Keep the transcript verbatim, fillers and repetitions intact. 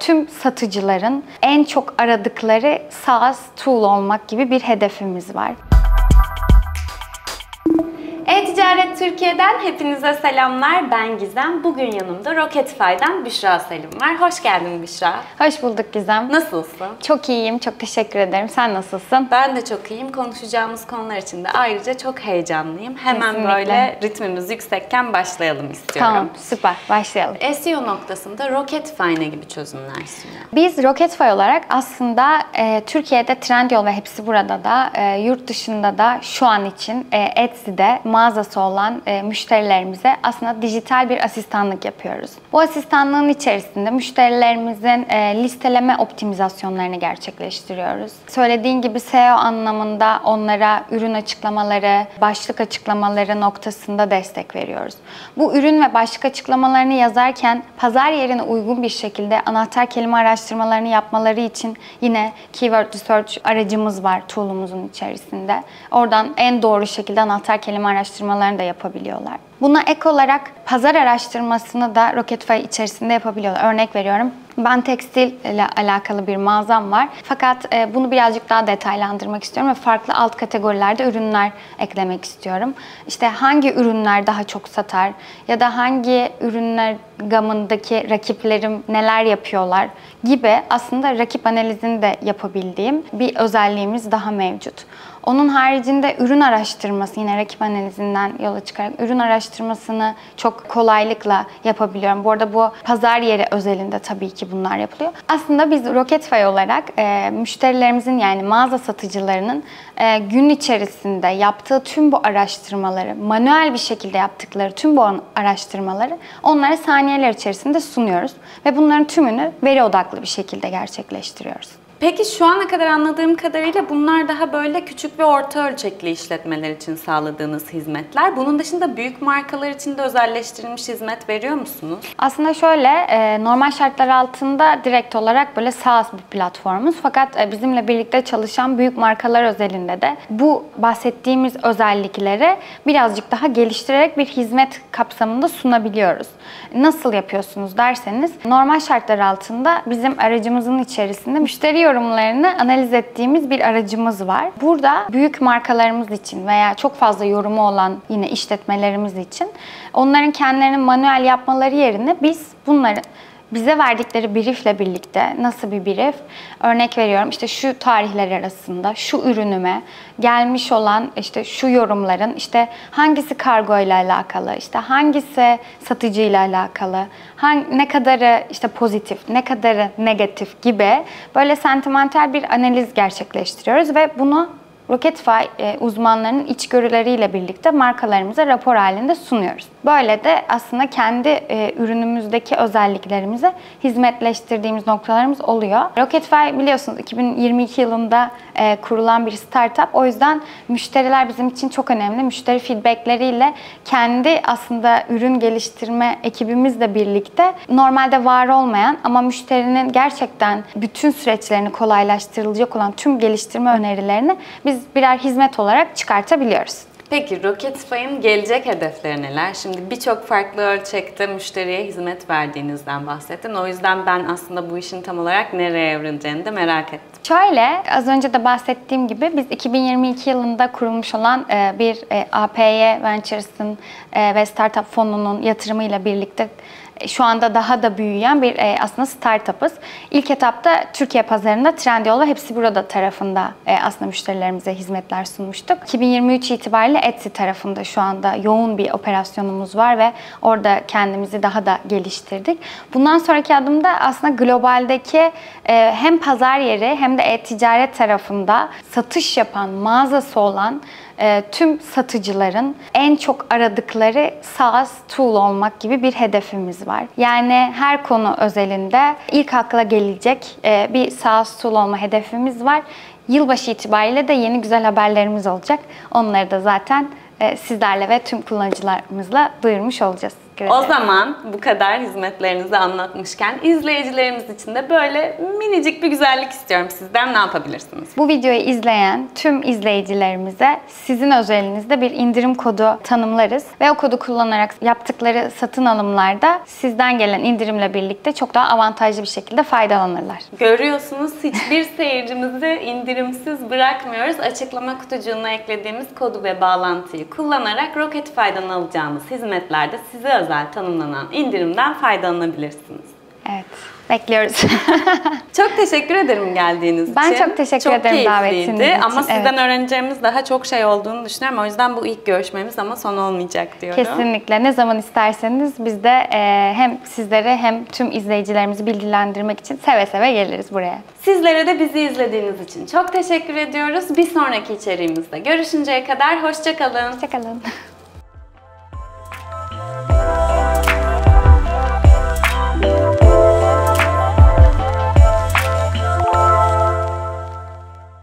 tüm satıcıların en çok aradıkları SaaS tool olmak gibi bir hedefimiz var. E-Ticaret Türkiye'den hepinize selamlar. Ben Gizem. Bugün yanımda Roketify'dan Büşra Selim var. Hoş geldin Büşra. Hoş bulduk Gizem. Nasılsın? Çok iyiyim, çok teşekkür ederim. Sen nasılsın? Ben de çok iyiyim. Konuşacağımız konular için de ayrıca çok heyecanlıyım. Hemen Kesinlikle. böyle ritmimiz yüksekken başlayalım istiyorum. Tamam, süper. Başlayalım. S E O noktasında Roketify ne gibi çözümler sunuyor? Biz Roketify olarak aslında e, Türkiye'de Trendyol ve hepsi burada da e, yurt dışında da şu an için e, Etsy'de mağazası olan e, müşterilerimize aslında dijital bir asistanlık yapıyoruz. Bu asistanlığın içerisinde müşterilerimizin e, listeleme optimizasyonlarını gerçekleştiriyoruz. Söylediğin gibi S E O anlamında onlara ürün açıklamaları, başlık açıklamaları noktasında destek veriyoruz. Bu ürün ve başlık açıklamalarını yazarken pazar yerine uygun bir şekilde anahtar kelime araştırmalarını yapmaları için yine Keyword Research aracımız var tool'umuzun içerisinde. Oradan en doğru şekilde anahtar kelime araştırmalarını da yapabiliyorlar. Buna ek olarak pazar araştırmasını da Roketify içerisinde yapabiliyorlar. Örnek veriyorum. Ben tekstil ile alakalı bir mağazam var. Fakat bunu birazcık daha detaylandırmak istiyorum ve farklı alt kategorilerde ürünler eklemek istiyorum. İşte hangi ürünler daha çok satar ya da hangi ürünler gamındaki rakiplerim neler yapıyorlar gibi aslında rakip analizini de yapabildiğim bir özelliğimiz daha mevcut. Onun haricinde ürün araştırması, yine rakip analizinden yola çıkarak ürün araştırmasını çok kolaylıkla yapabiliyorum. Bu arada bu pazar yeri özelinde tabii ki bunlar yapılıyor. Aslında biz Roketify olarak e, müşterilerimizin yani mağaza satıcılarının e, gün içerisinde yaptığı tüm bu araştırmaları, manuel bir şekilde yaptıkları tüm bu araştırmaları onlara saniyeler içerisinde sunuyoruz. Ve bunların tümünü veri odaklı bir şekilde gerçekleştiriyoruz. Peki şu ana kadar anladığım kadarıyla bunlar daha böyle küçük ve orta ölçekli işletmeler için sağladığınız hizmetler. Bunun dışında büyük markalar için de özelleştirilmiş hizmet veriyor musunuz? Aslında şöyle, normal şartlar altında direkt olarak böyle SaaS bir platformumuz. Fakat bizimle birlikte çalışan büyük markalar özelinde de bu bahsettiğimiz özellikleri birazcık daha geliştirerek bir hizmet kapsamında sunabiliyoruz. Nasıl yapıyorsunuz derseniz, normal şartlar altında bizim aracımızın içerisinde müşteri yorumlarını analiz ettiğimiz bir aracımız var. Burada büyük markalarımız için veya çok fazla yorumu olan yine işletmelerimiz için onların kendilerinin manuel yapmaları yerine biz bunları bize verdikleri briefle birlikte, nasıl bir brief? Örnek veriyorum, işte şu tarihler arasında şu ürünüme gelmiş olan işte şu yorumların işte hangisi kargo ile alakalı, işte hangisi satıcı ile alakalı, hangi, ne kadarı işte pozitif, ne kadarı negatif gibi böyle sentimental bir analiz gerçekleştiriyoruz ve bunu Roketify uzmanlarının içgörüleriyle birlikte markalarımıza rapor halinde sunuyoruz. Böyle de aslında kendi ürünümüzdeki özelliklerimizi hizmetleştirdiğimiz noktalarımız oluyor. Roketify biliyorsunuz iki bin yirmi iki yılında kurulan bir startup. O yüzden müşteriler bizim için çok önemli. Müşteri feedbackleriyle kendi aslında ürün geliştirme ekibimizle birlikte normalde var olmayan ama müşterinin gerçekten bütün süreçlerini kolaylaştırılacak olan tüm geliştirme önerilerini biz birer hizmet olarak çıkartabiliyoruz. Peki Roketify'ın gelecek hedefleri neler? Şimdi birçok farklı ölçekte müşteriye hizmet verdiğinizden bahsettin. O yüzden ben aslında bu işin tam olarak nereye evrileceğini de merak ettim. Şöyle, az önce de bahsettiğim gibi biz iki bin yirmi iki yılında kurulmuş olan bir A P Y Ventures'ın ve Startup Fonu'nun yatırımıyla birlikte şu anda daha da büyüyen bir aslında startup'ız. İlk etapta Türkiye pazarında Trendyol ve hepsi burada tarafında aslında müşterilerimize hizmetler sunmuştuk. iki bin yirmi üç itibariyle Etsy tarafında şu anda yoğun bir operasyonumuz var ve orada kendimizi daha da geliştirdik. Bundan sonraki adımda aslında globaldeki hem pazar yeri hem de e-ticaret tarafında satış yapan, mağazası olan tüm satıcıların en çok aradıkları SaaS tool olmak gibi bir hedefimiz var. Yani her konu özelinde ilk akla gelecek bir SaaS tool olma hedefimiz var. Yılbaşı itibariyle de yeni güzel haberlerimiz olacak. Onları da zaten sizlerle ve tüm kullanıcılarımızla duyurmuş olacağız. teşekkür ederim. O zaman bu kadar hizmetlerinizi anlatmışken izleyicilerimiz için de böyle minicik bir güzellik istiyorum sizden. Ne yapabilirsiniz? Bu videoyu izleyen tüm izleyicilerimize sizin özelinizde bir indirim kodu tanımlarız ve o kodu kullanarak yaptıkları satın alımlarda sizden gelen indirimle birlikte çok daha avantajlı bir şekilde faydalanırlar. Görüyorsunuz, hiçbir seyircimizi indirimsiz bırakmıyoruz. Açıklama kutucuğuna eklediğimiz kodu ve bağlantıyı kullanarak Rocketfy'dan alacağınız hizmetlerde size özel tanımlanan indirimden faydalanabilirsiniz. Evet, bekliyoruz. Çok teşekkür ederim geldiğiniz Ben için. çok teşekkür ederim davetiniz için. Ama sizden Evet. öğreneceğimiz daha çok şey olduğunu düşünüyorum. O yüzden bu ilk görüşmemiz ama son olmayacak diyorum. Kesinlikle. Ne zaman isterseniz biz de e, hem sizlere hem tüm izleyicilerimizi bilgilendirmek için seve seve geliriz buraya. Sizlere de bizi izlediğiniz için çok teşekkür ediyoruz. Bir sonraki içeriğimizde görüşünceye kadar hoşça kalın. Hoşçakalın.